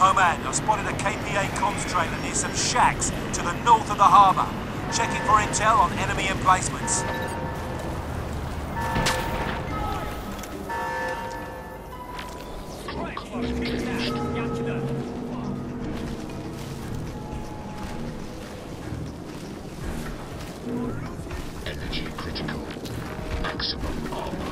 Oh man, I've spotted a KPA comms trailer near some shacks to the north of the harbour. Checking for intel on enemy emplacements. Energy critical. Maximum armor.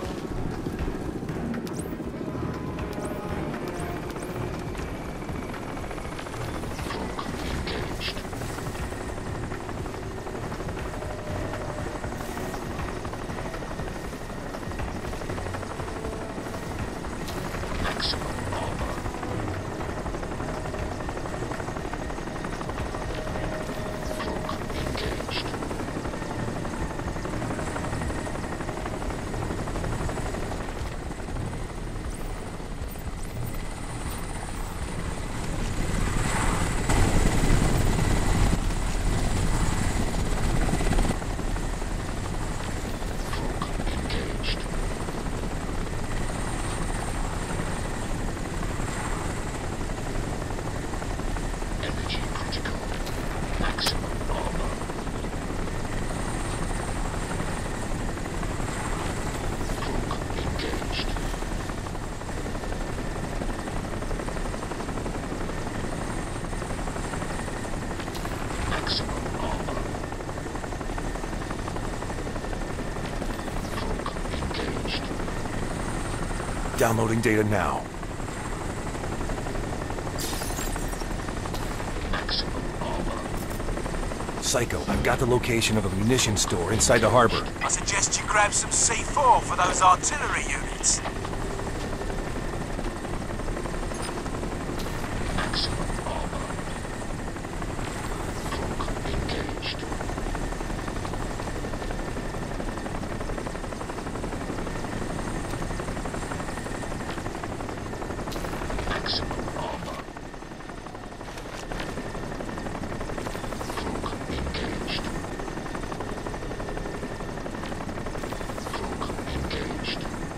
Downloading data now. Maximum armor. Psycho, I've got the location of a munitions store inside the harbor. I suggest you grab some C4 for those artillery units. Maximum armor. Cloak engaged. Maximum armor. Cloak engaged. Cloak engaged.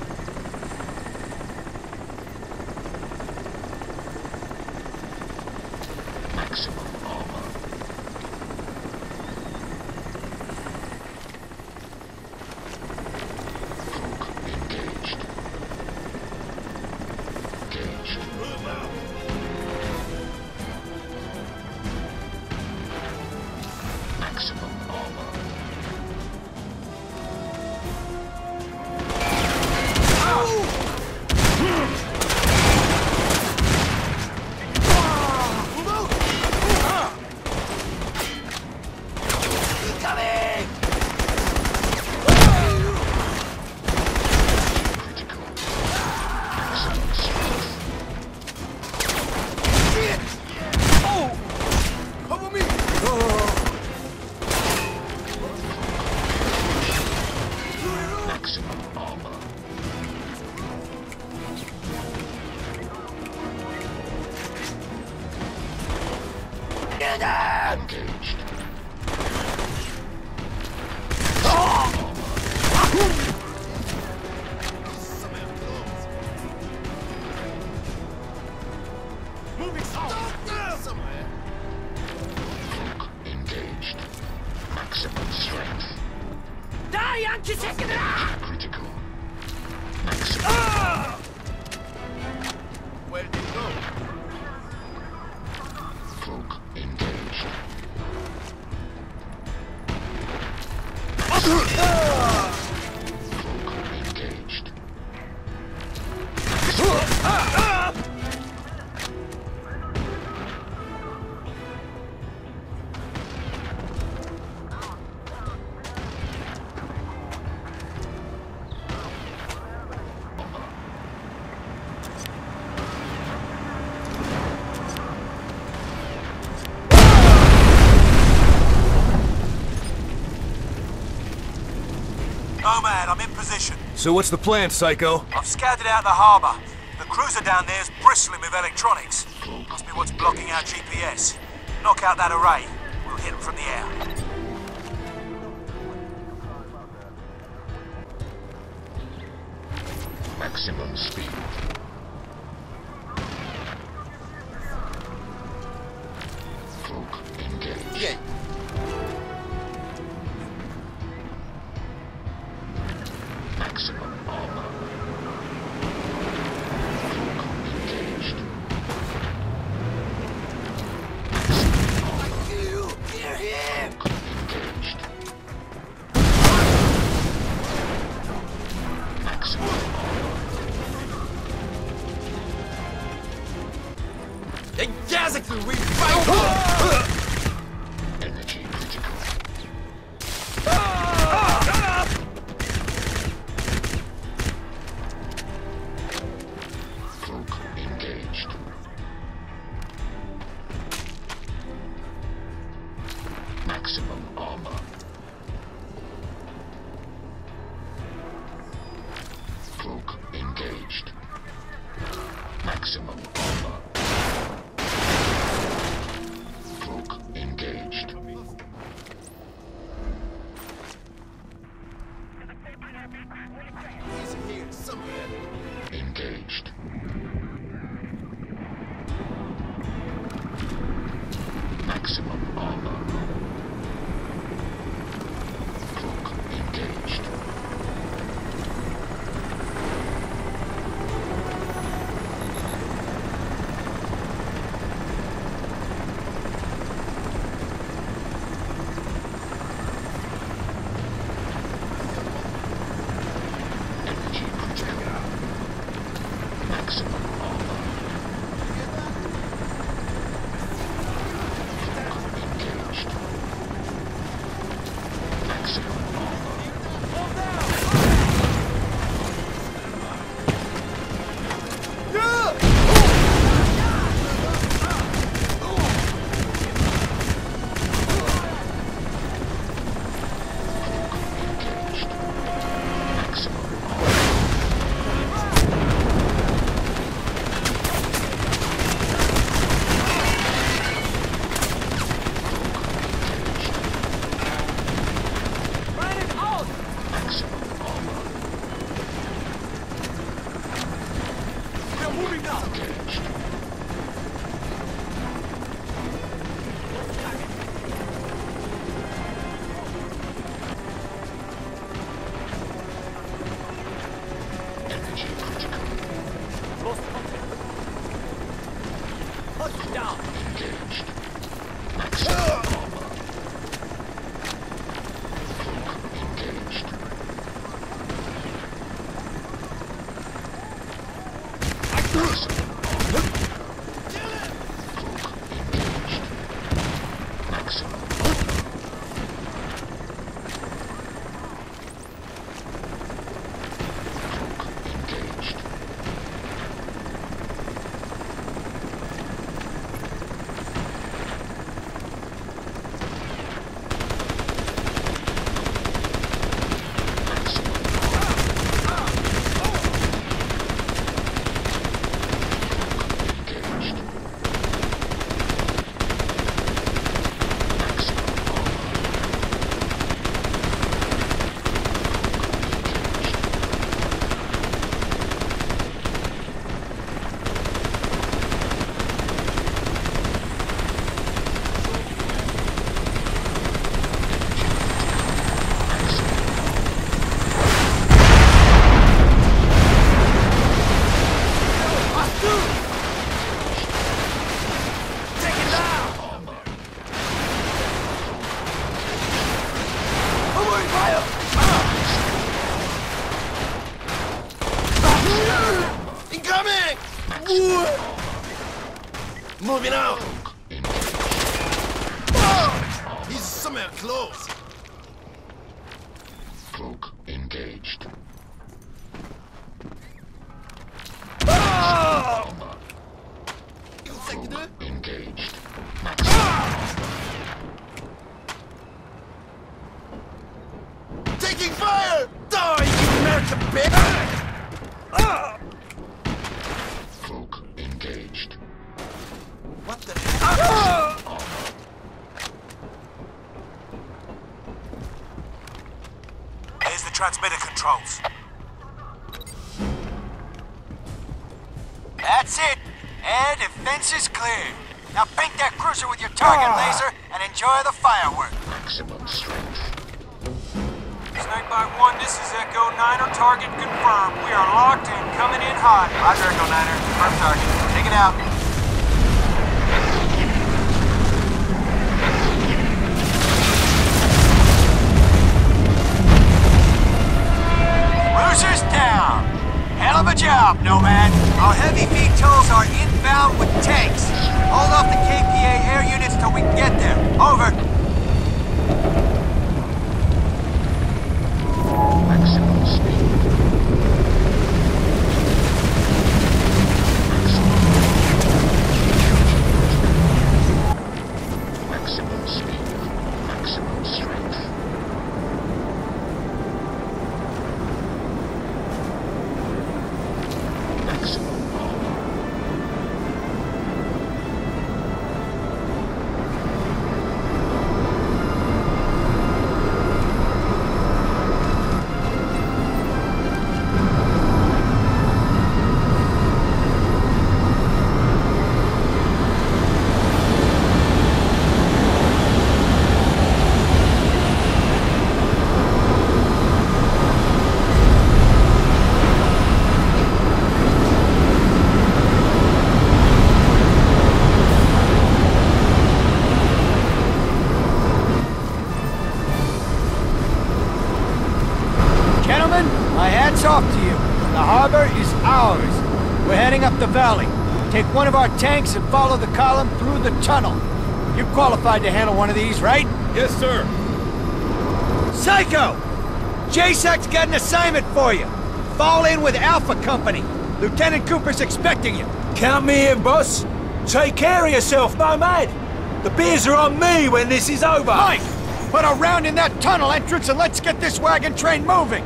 Maximum armor. Cloak engaged. Engaged. Maximum armor. Critical. Maximum strength. Maximum armor. Engaged. Cloak engaged. Maximum strength. Critical. Maximum. Where did it go? Cloak engaged. Cloak engaged. Oh man, I'm in position. So what's the plan, Psycho? I've scouted out the harbour. The cruiser down there is bristling with electronics. Must be what's blocking our GPS. Knock out that array. We'll hit them from the air. Maximum speed. Initiate! Maximum armor. Cloak engaged. Near him! Engaged. Maximum armor. Ey, yazıktır, we fight! Energy critical. Cloak engaged. Maximum armor. Cloak engaged. Maximum armor. Cloak engaged. He's here somewhere. Engaged. Maximum armor. Cloak engaged. Energy critical. Maximum armor. Cloak engaged. Maximum armor. Engaged. Maximum armor. Maximum armor. We're moving now! Engaged. Energy critical. Hunt down! Engaged. Maximum armor. Cloak engaged. Maximum armor. Cloak engaged. Maximum armor. Cloak engaged. Maximum engaged. Maximum armor. Take it down! Armor. Open fire! Incoming! Moving out! He's somewhere close! Cloak engaged. Armor. You take it there? Engaged. Maximum. Taking fire! Die, you American bitch! Cloak engaged. What the heck? Armor. Here's the transmitter controls. That's it. Air defense is clear. Now paint that cruiser with your target laser and enjoy the fireworks. Maximum strength. Snake by 1, this is Echo 9er, target confirmed. We are locked and coming in hot. Roger, Echo 9er. Confirm target. Take it out. Cruiser's down. Hell of a job, Nomad. Our heavy VTOLs are inbound with tanks. Hold off the KPA air units till we can get there. Over. Maximum speed. Maximum speed. Maximum strength. Maximum power. Gentlemen, my hat's off to you. The harbor is ours. We're heading up the valley. Take one of our tanks and follow the column through the tunnel. You're qualified to handle one of these, right? Yes, sir. Psycho! JSAC's got an assignment for you. Fall in with Alpha Company. Lieutenant Cooper's expecting you. Count me in, boss. Take care of yourself, Nomad. The beers are on me when this is over. Mike, put a round in that tunnel entrance and let's get this wagon train moving.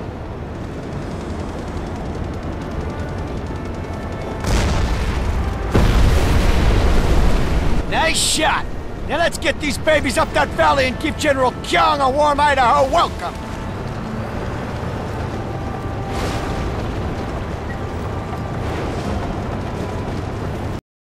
Nice shot. Now let's get these babies up that valley and give General Kyung a warm Idaho welcome.